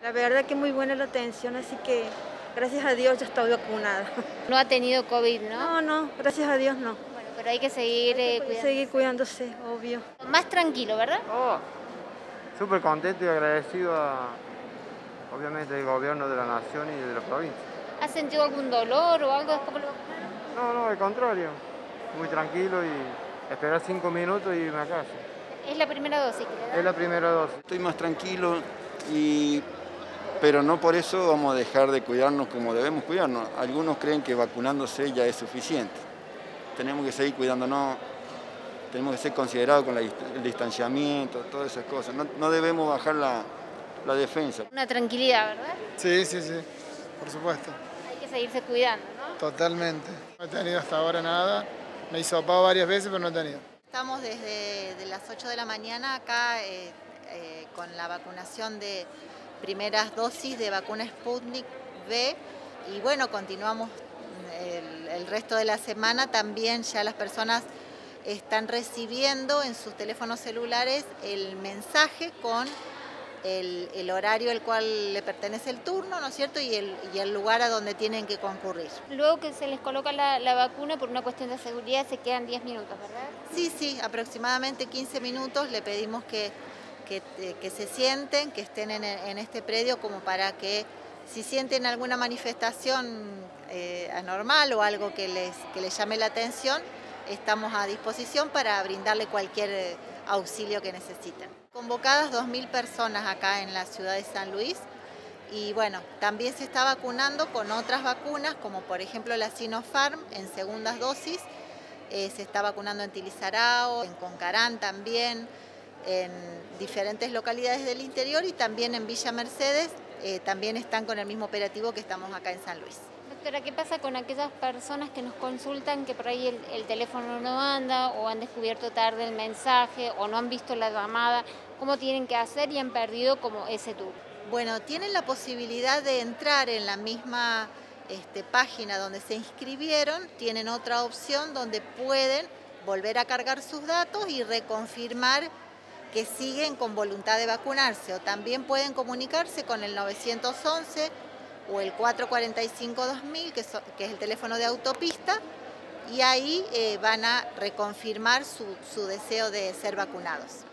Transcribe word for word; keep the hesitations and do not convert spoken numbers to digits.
La verdad que muy buena la atención, así que gracias a Dios ya estoy vacunada. No ha tenido COVID, ¿no? No, no, gracias a Dios no. Bueno, pero hay que seguir Hay eh, que cuidando. seguir cuidándose, obvio. Más tranquilo, ¿verdad? Oh, súper contento y agradecido a, obviamente, al gobierno de la nación y de la provincia. ¿Has sentido algún dolor o algo después de la vacuna? No, no, al contrario, muy tranquilo y esperar cinco minutos y irme a casa. Es la primera dosis, ¿verdad? Es la primera dosis. Estoy más tranquilo, y, pero no por eso vamos a dejar de cuidarnos como debemos cuidarnos. Algunos creen que vacunándose ya es suficiente. Tenemos que seguir cuidándonos, tenemos que ser considerados con la, el distanciamiento, todas esas cosas. No, no debemos bajar la, la defensa. Una tranquilidad, ¿verdad? Sí, sí, sí, por supuesto. Hay que seguirse cuidando, ¿no? Totalmente. No he tenido hasta ahora nada. Me he hisopado varias veces, pero no he tenido. Estamos desde de las ocho de la mañana acá eh, eh, con la vacunación de primeras dosis de vacuna Sputnik V y bueno, continuamos el, el resto de la semana. También ya las personas están recibiendo en sus teléfonos celulares el mensaje con el, el horario al cual le pertenece el turno, ¿no es cierto? Y el, y el lugar a donde tienen que concurrir. Luego que se les coloca la, la vacuna, por una cuestión de seguridad, se quedan diez minutos, ¿verdad? Sí, sí, aproximadamente quince minutos. Le pedimos que, que, que se sienten, que estén en, en este predio como para que si sienten alguna manifestación eh, anormal o algo que les, que les llame la atención, estamos a disposición para brindarle cualquier auxilio que necesiten. Convocadas dos mil personas acá en la ciudad de San Luis y bueno, también se está vacunando con otras vacunas como por ejemplo la Sinopharm en segundas dosis, eh, se está vacunando en Tilizarao, en Concarán también, en diferentes localidades del interior y también en Villa Mercedes, eh, también están con el mismo operativo que estamos acá en San Luis. Doctora, ¿qué pasa con aquellas personas que nos consultan que por ahí el, el teléfono no anda o han descubierto tarde el mensaje o no han visto la llamada? ¿Cómo tienen que hacer y han perdido como ese tour? Bueno, tienen la posibilidad de entrar en la misma este, página donde se inscribieron, tienen otra opción donde pueden volver a cargar sus datos y reconfirmar que siguen con voluntad de vacunarse, o también pueden comunicarse con el nueve once o el cuatro cuatro cinco dos mil, que, so, que es el teléfono de autopista, y ahí eh, van a reconfirmar su, su deseo de ser vacunados.